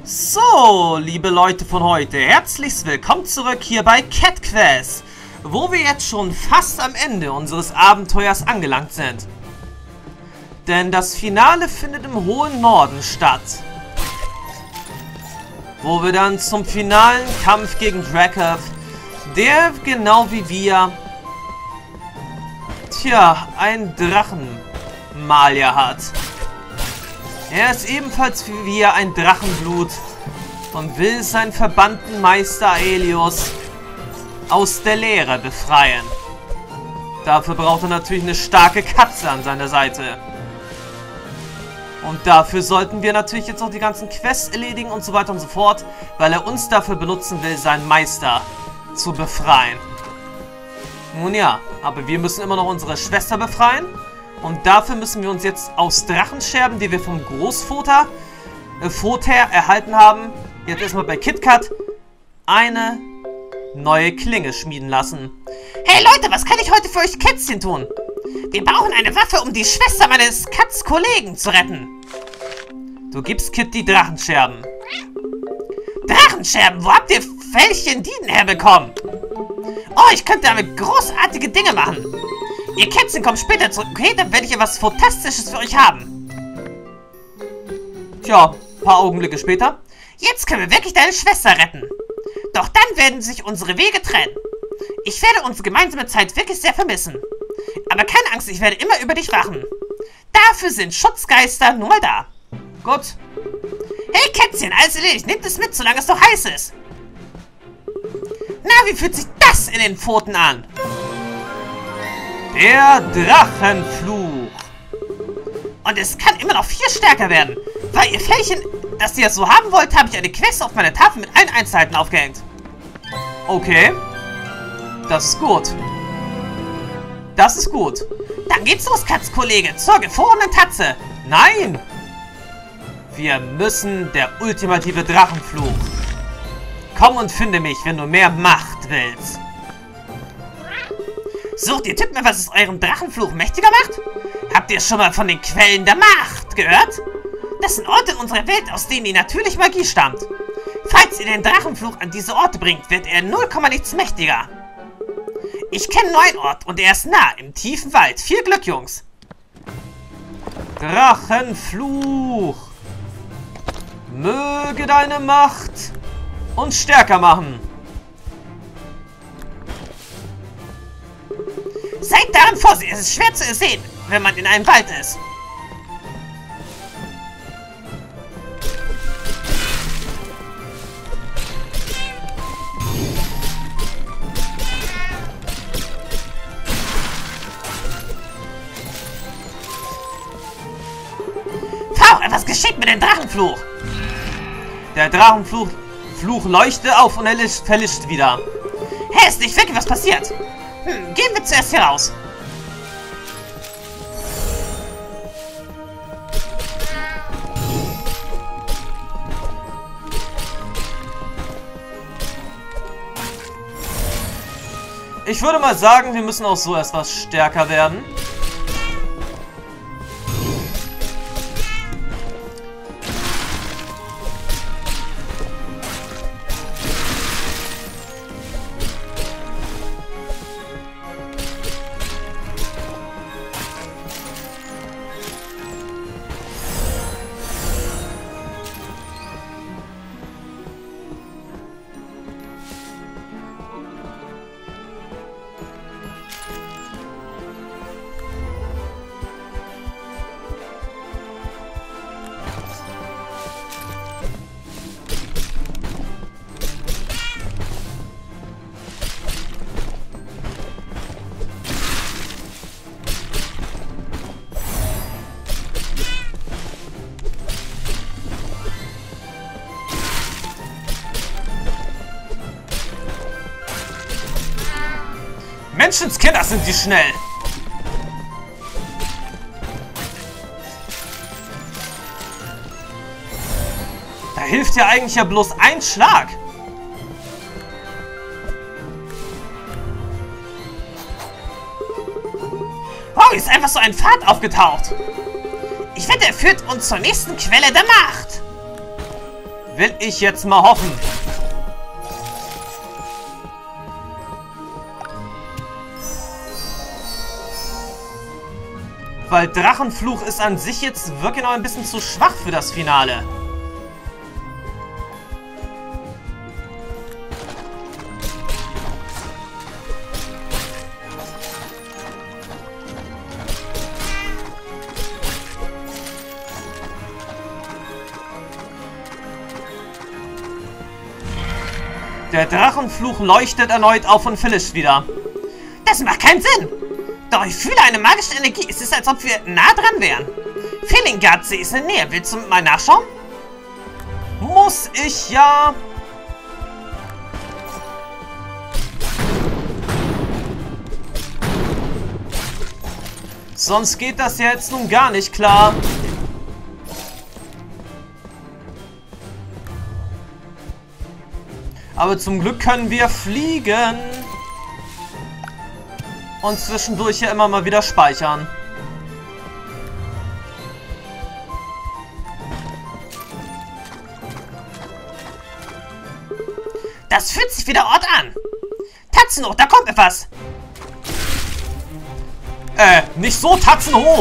So, liebe Leute von heute, herzlich willkommen zurück hier bei Cat Quest, wo wir jetzt schon fast am Ende unseres Abenteuers angelangt sind. Denn das Finale findet im hohen Norden statt, wo wir dann zum finalen Kampf gegen Dracoth, der genau wie wir, ein Drachenmalier hat. Er ist ebenfalls wie wir ein Drachenblut und will seinen verbannten Meister Aelius aus der Leere befreien. Dafür braucht er natürlich eine starke Katze an seiner Seite. Und dafür sollten wir natürlich jetzt auch die ganzen Quests erledigen und so weiter und so fort, weil er uns dafür benutzen will, seinen Meister zu befreien. Nun ja, aber wir müssen immer noch unsere Schwester befreien. Und dafür müssen wir uns jetzt aus Drachenscherben, die wir vom Großvater erhalten haben, jetzt erstmal bei KitKat, eine neue Klinge schmieden lassen. Hey Leute, was kann ich heute für euch Kätzchen tun? Wir brauchen eine Waffe, um die Schwester meines Katz-Kollegen zu retten. Du gibst Kit die Drachenscherben. Drachenscherben? Wo habt ihr Fellchen die denn herbekommen? Oh, ich könnte damit großartige Dinge machen. Ihr Kätzchen kommt später zurück, okay? Dann werde ich etwas Fantastisches für euch haben. Tja, ein paar Augenblicke später. Jetzt können wir wirklich deine Schwester retten. Doch dann werden sich unsere Wege trennen. Ich werde unsere gemeinsame Zeit wirklich sehr vermissen. Aber keine Angst, ich werde immer über dich wachen. Dafür sind Schutzgeister nun mal da. Gut. Hey Kätzchen, alles erledigt. Nehmt es mit, solange es noch heiß ist. Na, wie fühlt sich das in den Pfoten an? Der Drachenfluch. Und es kann immer noch viel stärker werden. Weil ihr Fellchen, dass ihr es so haben wollt, habe ich eine Quest auf meiner Tafel mit allen Einzelheiten aufgehängt. Okay. Das ist gut. Das ist gut. Dann geht's los, Katzkollege, zur gefrorenen Tatze. Nein! Wir müssen der ultimative Drachenfluch. Komm und finde mich, wenn du mehr Macht willst. Sucht ihr Tipp mir, was es eurem Drachenfluch mächtiger macht? Habt ihr schon mal von den Quellen der Macht gehört? Das sind Orte in unserer Welt, aus denen die natürliche Magie stammt. Falls ihr den Drachenfluch an diese Orte bringt, wird er 0, nichts mächtiger. Ich kenne nur einen Ort und er ist nah, im tiefen Wald. Viel Glück, Jungs. Drachenfluch. Möge deine Macht uns stärker machen. Seid daran vorsichtig, es ist schwer zu sehen, wenn man in einem Wald ist. Was geschieht mit dem Drachenfluch? Der Drachenfluch leuchtet auf und er verlischt wieder. Hey, ist nicht wirklich was passiert? Gehen wir zuerst hier raus. Ich würde mal sagen, wir müssen auch so erst was stärker werden. Menschenskinder sind die schnell. Da hilft ja eigentlich ja bloß ein Schlag. Wow, ist einfach so ein Pfad aufgetaucht. Ich wette, er führt uns zur nächsten Quelle der Macht. Will ich jetzt mal hoffen. Weil Drachenfluch ist an sich jetzt wirklich noch ein bisschen zu schwach für das Finale. Der Drachenfluch leuchtet erneut auf und verlischt wieder. Das macht keinen Sinn. Doch ich fühle eine magische Energie. Es ist, als ob wir nah dran wären. Felingardsee ist in der Nähe. Willst du mal nachschauen? Muss ich ja. Sonst geht das ja jetzt nun gar nicht klar. Aber zum Glück können wir fliegen. Und zwischendurch ja immer mal wieder speichern. Das fühlt sich wie der Ort an. Tatzenhoch, da kommt etwas. Nicht so tatzenhoch.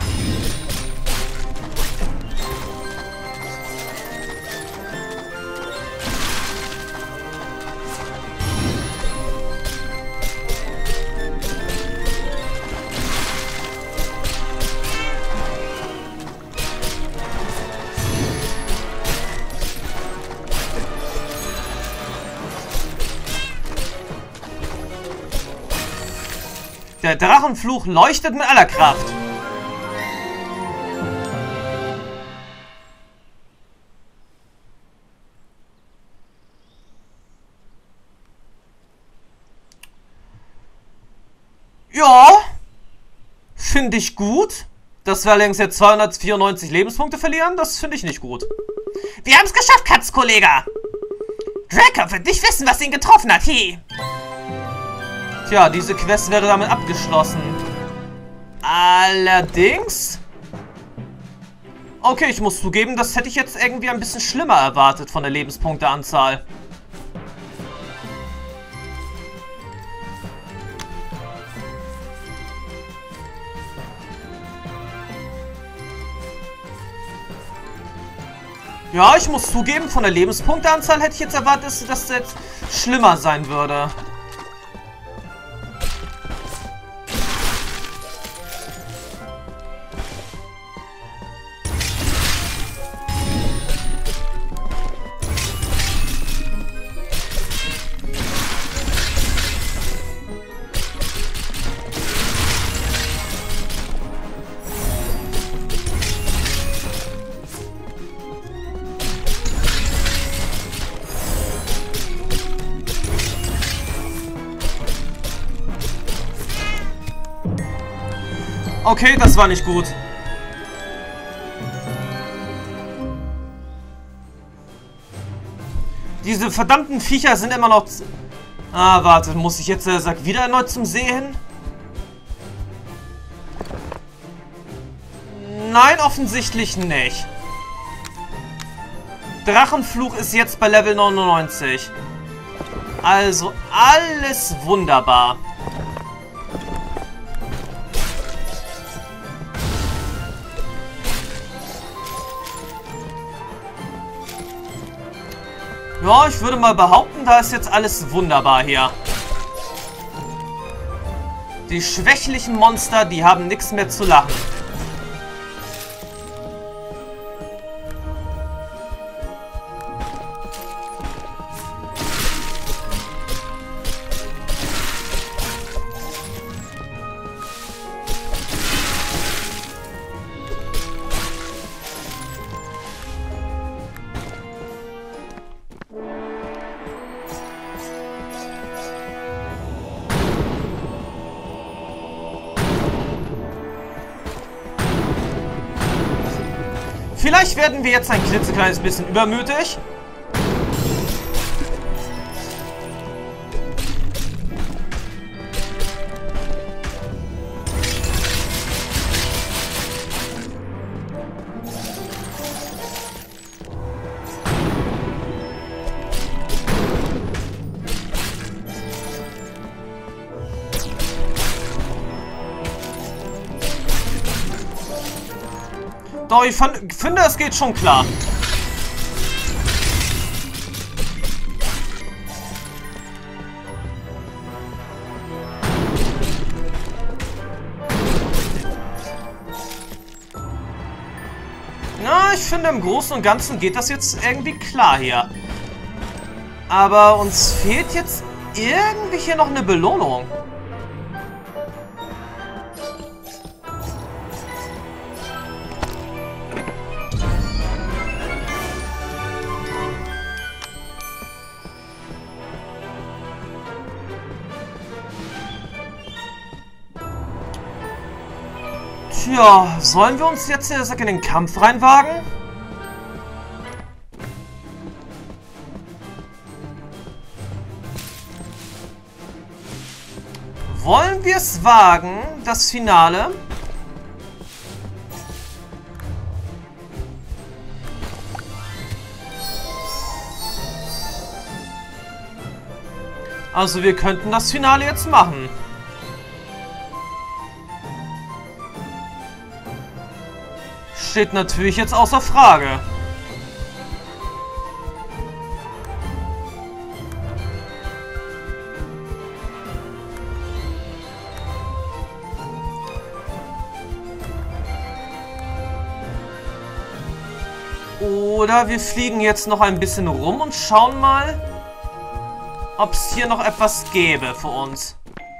Der Drachenfluch leuchtet mit aller Kraft. Ja, finde ich gut. Dass wir allerdings jetzt 294 Lebenspunkte verlieren, das finde ich nicht gut. Wir haben es geschafft, Katzkollege. Draco wird nicht wissen, was ihn getroffen hat. Hi. Tja, diese Quest wäre damit abgeschlossen. Allerdings... Okay, ich muss zugeben, das hätte ich jetzt irgendwie ein bisschen schlimmer erwartet von der Lebenspunkteanzahl. Ja, ich muss zugeben, von der Lebenspunkteanzahl hätte ich jetzt erwartet, dass das jetzt schlimmer sein würde. Okay, das war nicht gut. Diese verdammten Viecher sind immer noch... Ah, warte, muss ich jetzt, sag, wieder erneut zum See hin? Nein, offensichtlich nicht. Drachenfluch ist jetzt bei Level 99. Also, alles wunderbar. Ja, ich würde mal behaupten, da ist jetzt alles wunderbar hier. Die schwächlichen Monster, die haben nichts mehr zu lachen. Vielleicht werden wir jetzt ein klitzekleines bisschen übermütig. Doch, ich finde, es geht schon klar. Na, ich finde, im Großen und Ganzen geht das jetzt irgendwie klar hier. Aber uns fehlt jetzt irgendwie hier noch eine Belohnung. Tja, sollen wir uns jetzt in den Kampf reinwagen? Wollen wir es wagen, das Finale? Also wir könnten das Finale jetzt machen. Steht natürlich jetzt außer Frage. Oder wir fliegen jetzt noch ein bisschen rum und schauen mal, ob es hier noch etwas gäbe für uns.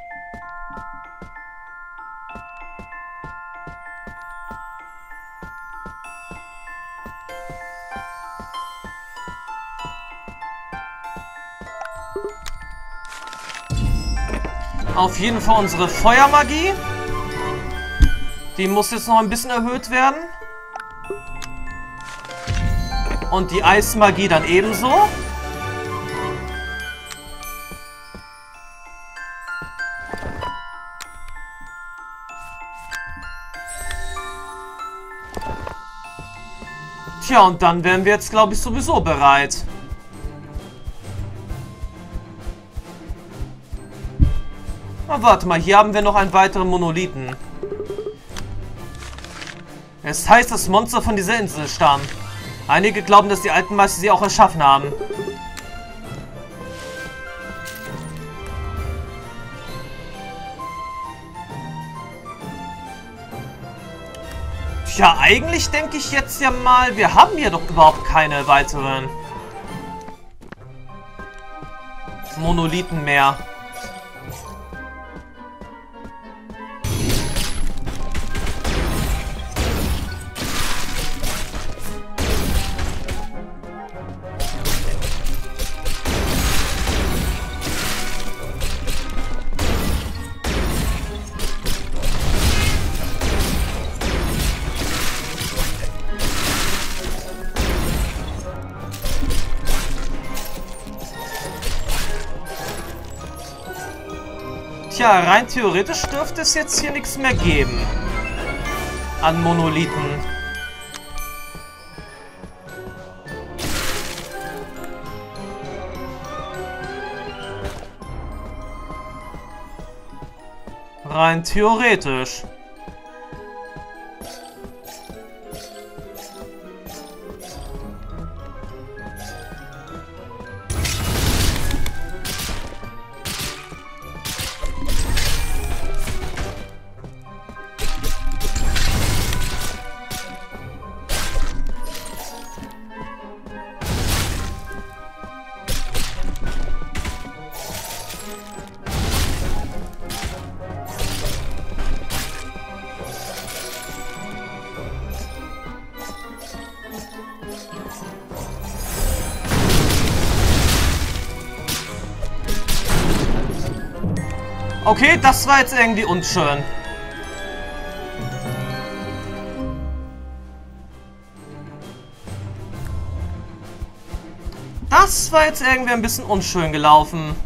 Auf jeden Fall unsere Feuermagie. Die muss jetzt noch ein bisschen erhöht werden. Und die Eismagie dann ebenso. Tja, und dann wären wir jetzt, glaube ich, sowieso bereit. Na, warte mal, hier haben wir noch einen weiteren Monolithen. Es heißt, dass Monster von dieser Insel stammen. Einige glauben, dass die alten Meister sie auch erschaffen haben. Tja, eigentlich denke ich jetzt ja mal, wir haben hier doch überhaupt keine weiteren Monolithen mehr. Tja, rein theoretisch dürfte es jetzt hier nichts mehr geben an Monolithen. Rein theoretisch. Okay, das war jetzt irgendwie unschön. Das war jetzt irgendwie ein bisschen unschön gelaufen.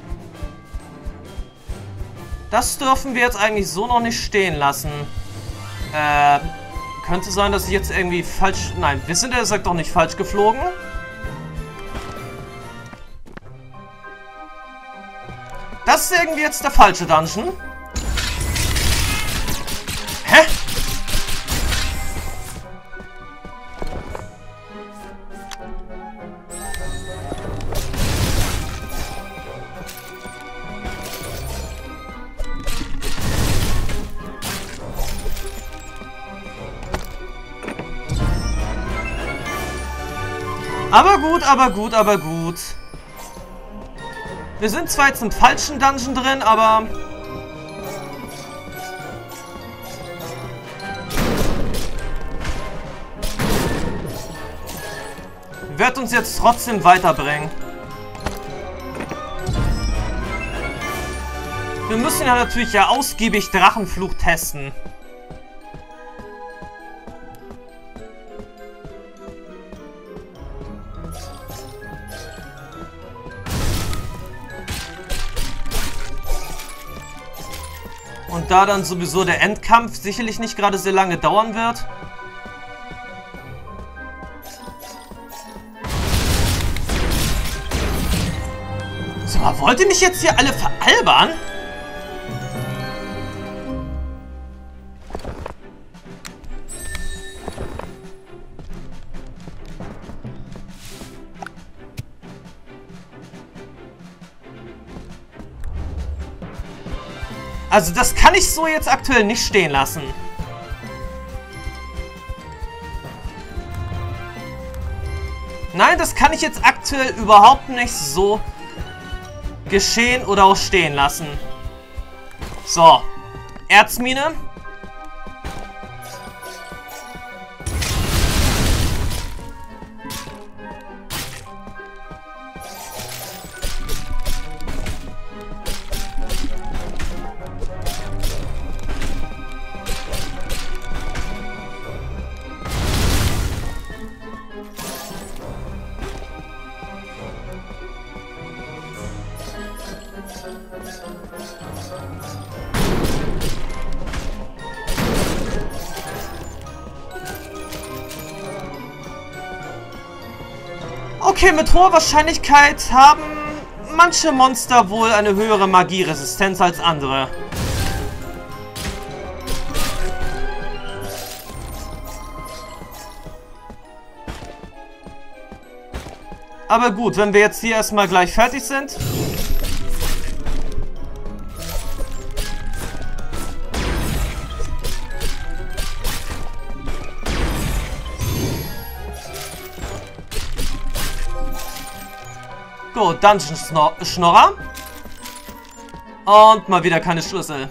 Das dürfen wir jetzt eigentlich so noch nicht stehen lassen. Könnte sein, dass ich jetzt irgendwie falsch... Nein, wir sind ja gesagt doch nicht falsch geflogen. Das ist irgendwie jetzt der falsche Dungeon. Hä? Aber gut, aber gut, aber gut. Wir sind zwar jetzt im falschen Dungeon drin, aber... wird uns jetzt trotzdem weiterbringen. Wir müssen ja natürlich ausgiebig Drachenfluch testen. Und da dann sowieso der Endkampf sicherlich nicht gerade sehr lange dauern wird. Sag mal, wollt ihr mich jetzt hier alle veralbern? Also das kann ich so jetzt aktuell nicht stehen lassen. Nein, das kann ich jetzt aktuell überhaupt nicht so geschehen oder auch stehen lassen. So, Erzmine. Okay, mit hoher Wahrscheinlichkeit haben manche Monster wohl eine höhere Magieresistenz als andere. Aber gut, wenn wir jetzt hier erstmal gleich fertig sind. Gut, Dungeon Schnorrer. Und mal wieder keine Schlüssel.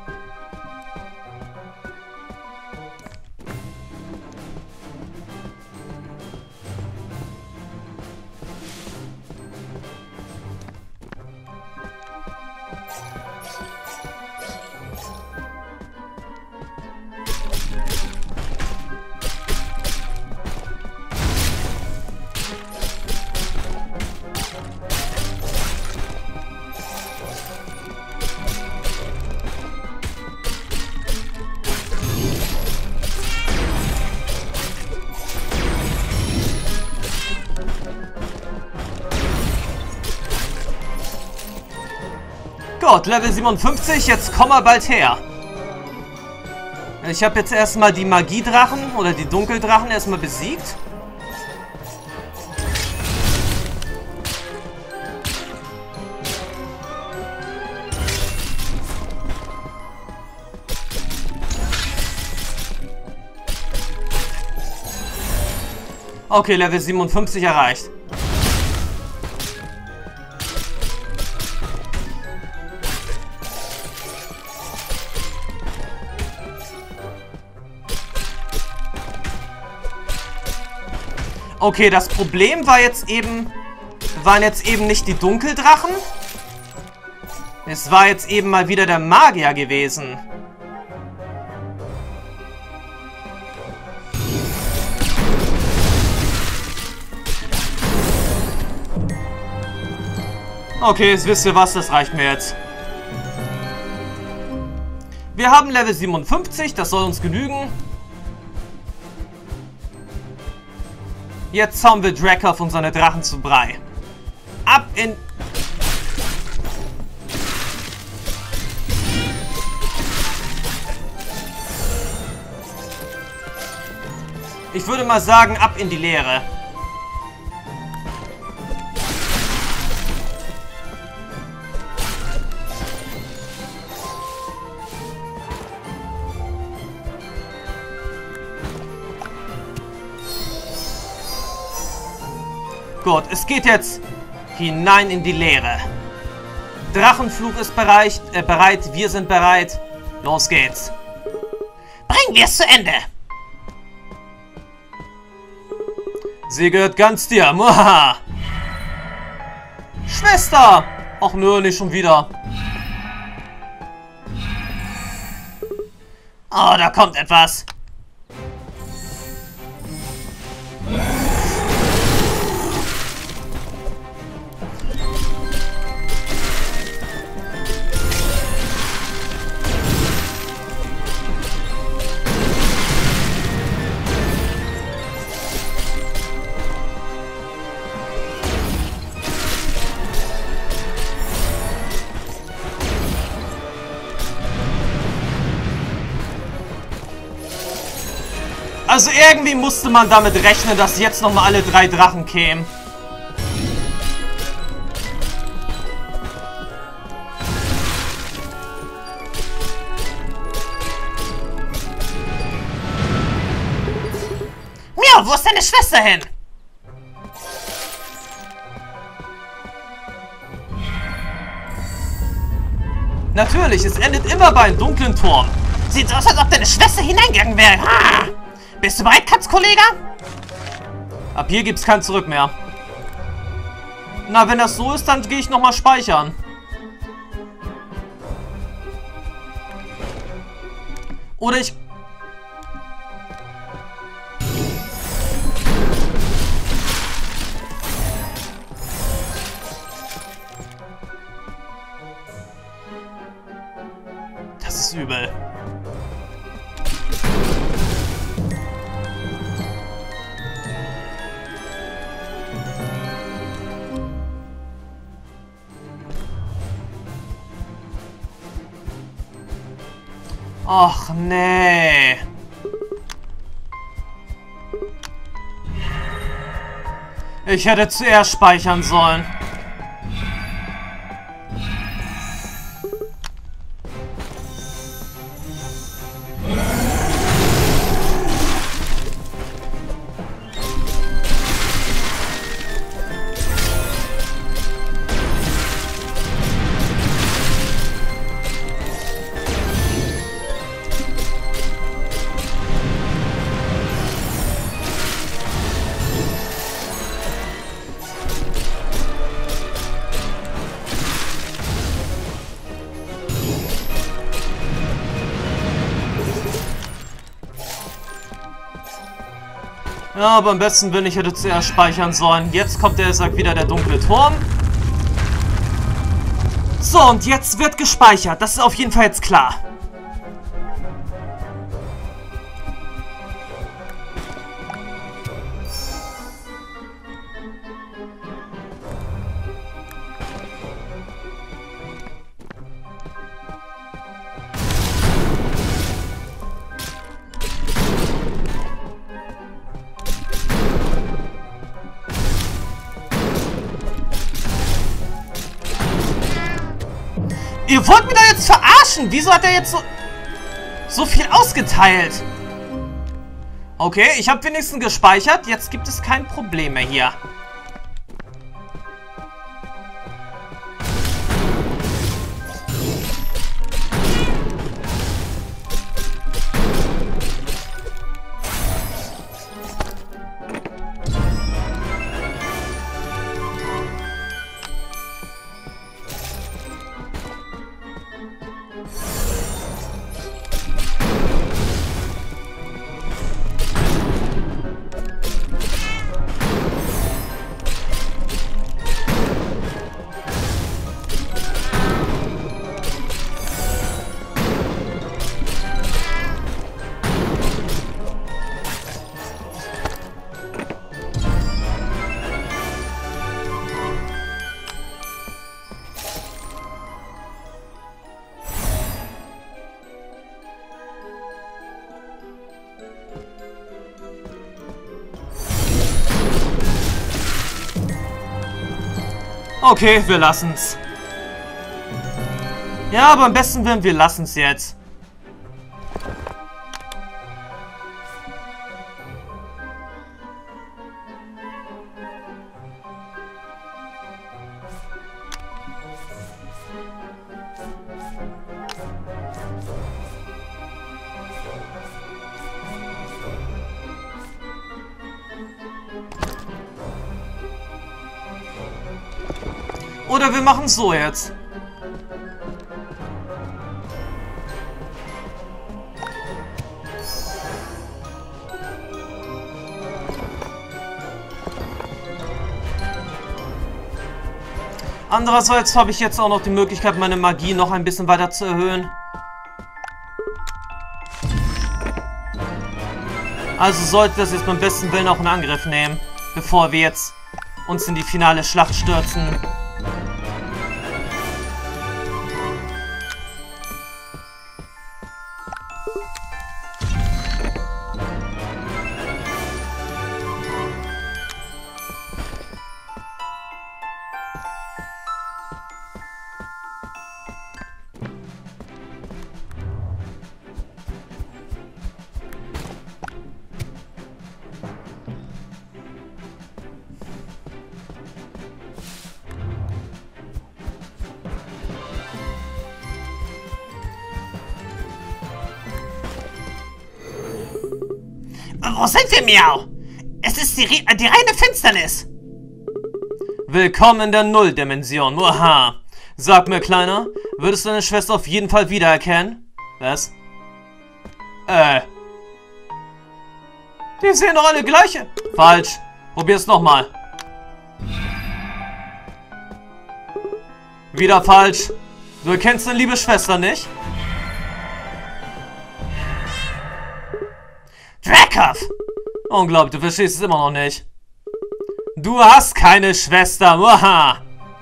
Gut, Level 57, jetzt komm mal bald her. Ich habe jetzt erstmal die Magiedrachen oder die Dunkeldrachen erstmal besiegt. Okay, Level 57 erreicht. Okay, das Problem waren jetzt eben nicht die Dunkeldrachen. Es war jetzt eben mal wieder der Magier gewesen. Okay, jetzt wisst ihr was, das reicht mir jetzt. Wir haben Level 57, das soll uns genügen. Jetzt hauen wir Drakov und seine Drachen zu Brei. Ab in... Ich würde mal sagen, ab in die Leere. Gut, es geht jetzt hinein in die Leere. Drachenfluch ist bereit, wir sind bereit. Los geht's. Bringen wir es zu Ende. Sie gehört ganz dir. Muhaha. Schwester! Ach nö, nicht schon wieder. Oh, da kommt etwas. Also irgendwie musste man damit rechnen, dass jetzt nochmal alle 3 Drachen kämen. Miau, wo ist deine Schwester hin? Natürlich, es endet immer bei einem dunklen Turm. Sieht so aus, als ob deine Schwester hineingegangen wäre. Ah! Bist du bereit, Katzkollege? Ab hier gibt's kein Zurück mehr. Na, wenn das so ist, dann gehe ich nochmal speichern. Oder ich... Das ist übel. Ach, nee. Ich hätte zuerst speichern sollen. Ja, aber am besten bin ich hätte zuerst speichern sollen. Jetzt kommt sagt wieder der dunkle Turm. So, und jetzt wird gespeichert. Das ist auf jeden Fall jetzt klar. Ihr wollt mich da jetzt verarschen? Wieso hat er jetzt so viel ausgeteilt? Okay, ich habe wenigstens gespeichert. Jetzt gibt es kein Problem mehr hier. Okay, wir lassen's. Ja, aber am besten wären wir lassen's jetzt. Oder wir machen es so jetzt. Andererseits habe ich jetzt auch noch die Möglichkeit, meine Magie noch ein bisschen weiter zu erhöhen. Also sollte das jetzt beim besten Willen auch in Angriff nehmen, bevor wir jetzt uns in die finale Schlacht stürzen. Wo sind wir, Miau? Es ist die reine Finsternis. Willkommen in der Nulldimension. Oha. Sag mir, Kleiner, würdest du deine Schwester auf jeden Fall wiedererkennen? Was? Die sehen doch alle gleiche. Falsch. Probier's nochmal. Wieder falsch. Du erkennst deine liebe Schwester nicht? Dracoff! Unglaublich, du verstehst es immer noch nicht. Du hast keine Schwester. Waha.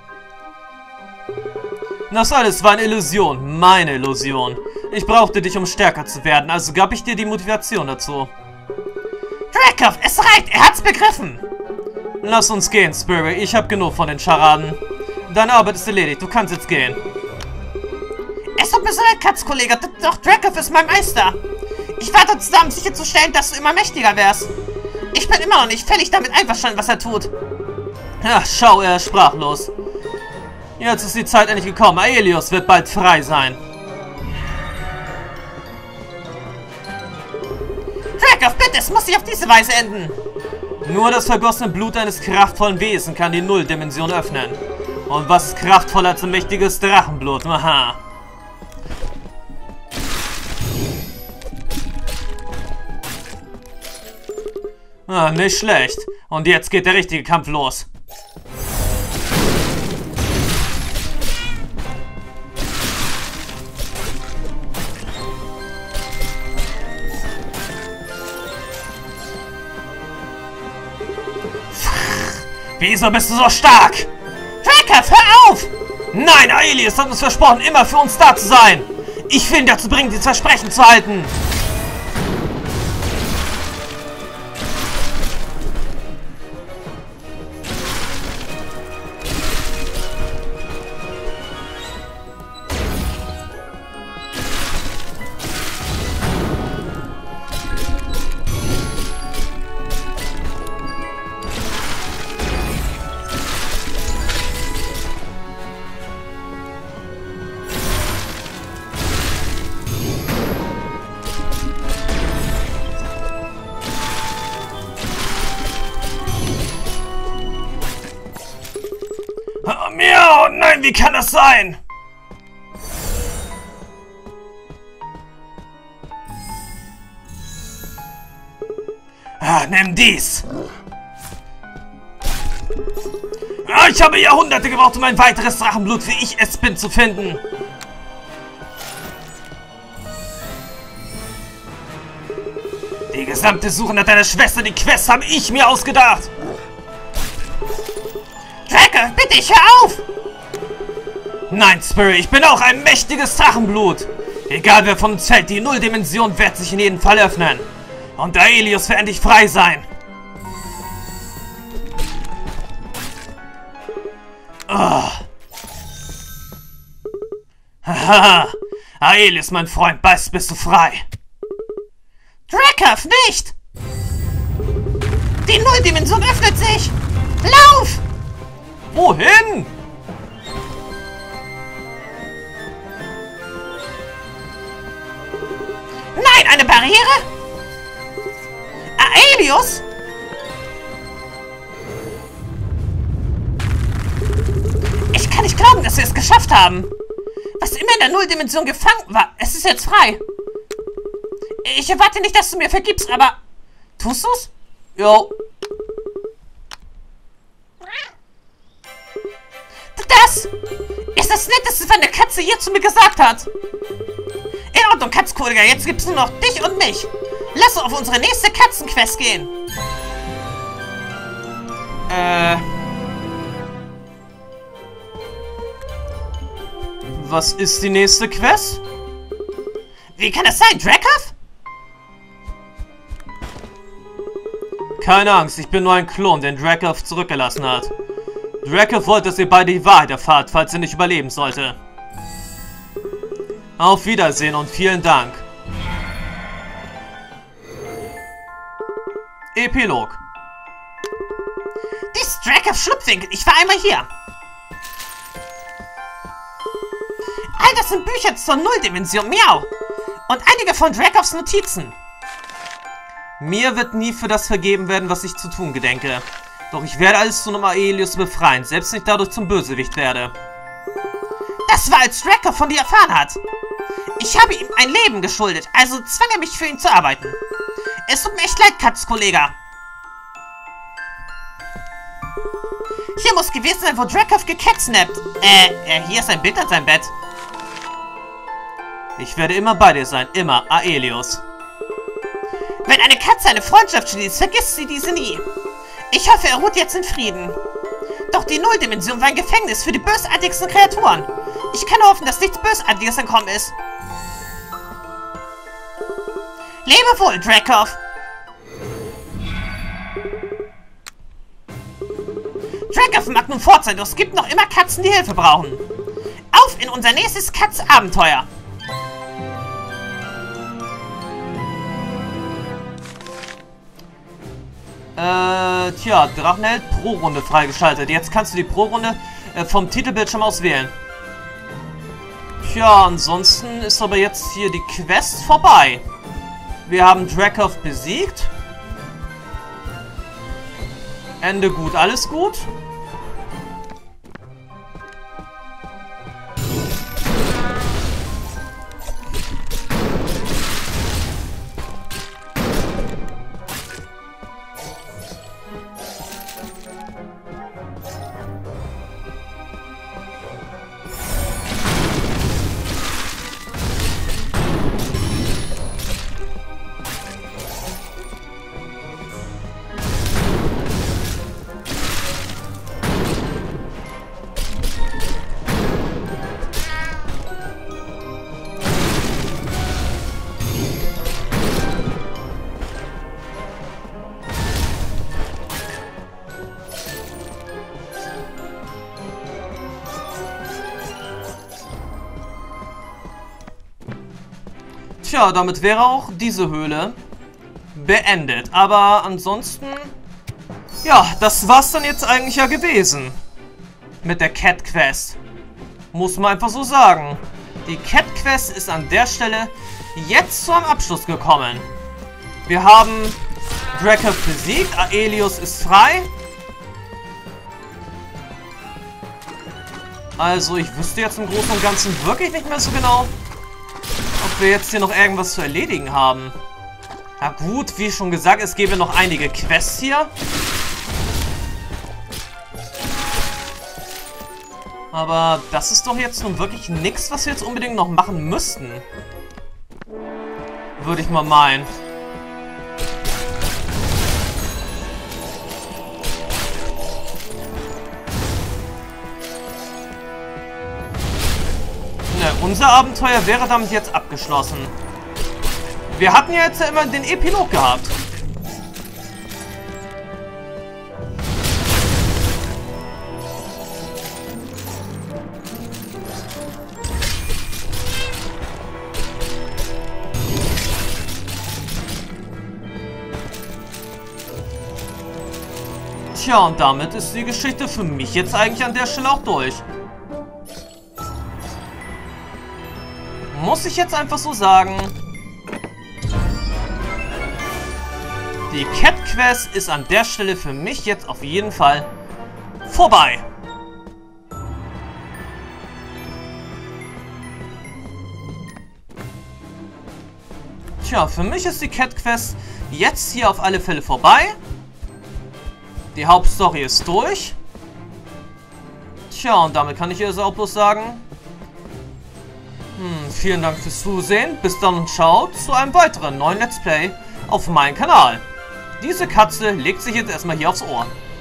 Das alles war eine Illusion. Meine Illusion. Ich brauchte dich, um stärker zu werden, also gab ich dir die Motivation dazu. Dracoff, es reicht, er hat's begriffen. Lass uns gehen, Spirit. Ich habe genug von den Scharaden. Deine Arbeit ist erledigt, du kannst jetzt gehen. Es tut mir so leid, Katzkollege, doch Dracoff ist mein Meister. Ich warte uns da, um sicherzustellen, dass du immer mächtiger wärst. Ich bin immer noch nicht völlig damit einverstanden, was er tut. Ja, schau, er ist sprachlos. Jetzt ist die Zeit endlich gekommen. Aelius wird bald frei sein. Dracoff, bitte, es muss nicht auf diese Weise enden. Nur das vergossene Blut eines kraftvollen Wesens kann die Nulldimension öffnen. Und was ist kraftvoller als ein mächtiges Drachenblut? Aha. Ah, nicht schlecht. Und jetzt geht der richtige Kampf los. Wieso bist du so stark? Dracoff, hör auf! Nein, Aelius hat uns versprochen, immer für uns da zu sein. Ich will ihn dazu bringen, dieses Versprechen zu halten. Miau, nein, wie kann das sein? Ah, nimm dies. Ah, ich habe Jahrhunderte gebraucht, um ein weiteres Drachenblut, wie ich es bin, zu finden. Die gesamte Suche nach deiner Schwester, die Quest, habe ich mir ausgedacht. Dracoff, bitte, ich hör auf! Nein, Spirit, ich bin auch ein mächtiges Drachenblut. Egal wer von uns fällt, die Nulldimension wird sich in jedem Fall öffnen. Und Aelius wird endlich frei sein. Oh. Haha. Aelius, mein Freund, bald bist du frei. Dracoff, nicht! Die Nulldimension öffnet sich! Lauf! Wohin? Nein, eine Barriere? Aelius? Ich kann sagen, dass wir es geschafft haben. Was immer in der Nulldimension gefangen war, es ist jetzt frei. Ich erwarte nicht, dass du mir vergibst, aber... Tust du's? Jo. Das ist das Netteste, was eine Katze hier zu mir gesagt hat. In Ordnung, Katzkollege, jetzt gibt's nur noch dich und mich. Lass uns auf unsere nächste Katzenquest gehen. Was ist die nächste Quest? Wie kann das sein, Dreckhoff? Keine Angst, ich bin nur ein Klon, den Dreckhoff zurückgelassen hat. Dreckhoff wollte, dass ihr beide die Wahrheit erfahrt, falls ihr nicht überleben sollte. Auf Wiedersehen und vielen Dank. Epilog. Dies Dreckhoffs Schlupfwinkel, ich war einmal hier. All das sind Bücher zur Nulldimension, miau. Und einige von Dreckhoffs Notizen. Mir wird nie für das vergeben werden, was ich zu tun gedenke. Doch ich werde alles tun, um Aelius zu befreien, selbst wenn ich dadurch zum Bösewicht werde. Das war, als Dreckhoff von dir erfahren hat. Ich habe ihm ein Leben geschuldet, also zwang er mich für ihn zu arbeiten. Es tut mir echt leid, Katzkollege. Hier muss gewesen sein, wo Dreckhoff gecatснappt. Hier ist ein Bild an seinem Bett. Ich werde immer bei dir sein, immer, Aelius. Wenn eine Katze eine Freundschaft schließt, vergisst sie diese nie. Ich hoffe, er ruht jetzt in Frieden. Doch die Nulldimension war ein Gefängnis für die bösartigsten Kreaturen. Ich kann hoffen, dass nichts Bösartiges entkommen ist. Lebe wohl, Dreckhoff. Dreckhoff mag nun fort sein, doch es gibt noch immer Katzen, die Hilfe brauchen. Auf in unser nächstes Katz-Abenteuer. Tja, Drachenheld Pro-Runde freigeschaltet. Jetzt kannst du die Pro-Runde vom Titelbildschirm aus wählen. Tja, ansonsten ist aber jetzt hier die Quest vorbei. Wir haben Dreckhoff besiegt. Ende gut, alles gut. Tja, damit wäre auch diese Höhle beendet. Aber ansonsten, ja, das war's dann jetzt eigentlich ja gewesen. Mit der Cat Quest. Muss man einfach so sagen. Die Cat Quest ist an der Stelle jetzt zu einem Abschluss gekommen. Wir haben Dreckhoff besiegt, Aelius ist frei. Also ich wüsste jetzt im Großen und Ganzen wirklich nicht mehr so genau, ob wir jetzt hier noch irgendwas zu erledigen haben. Na gut, wie schon gesagt, es gäbe noch einige Quests hier. Aber das ist doch jetzt nun wirklich nichts, was wir jetzt unbedingt noch machen müssten. Würde ich mal meinen. Unser Abenteuer wäre damit jetzt abgeschlossen. Wir hatten ja jetzt ja immer den Epilog gehabt. Tja, und damit ist die Geschichte für mich jetzt eigentlich an der Stelle auch durch. Muss ich jetzt einfach so sagen. Die Cat Quest ist an der Stelle für mich jetzt auf jeden Fall vorbei. Tja, für mich ist die Cat Quest jetzt hier auf alle Fälle vorbei. Die Hauptstory ist durch. Tja, und damit kann ich jetzt auch bloß sagen, vielen Dank fürs Zusehen. Bis dann und schaut zu einem weiteren neuen Let's Play auf meinem Kanal. Diese Katze legt sich jetzt erstmal hier aufs Ohr.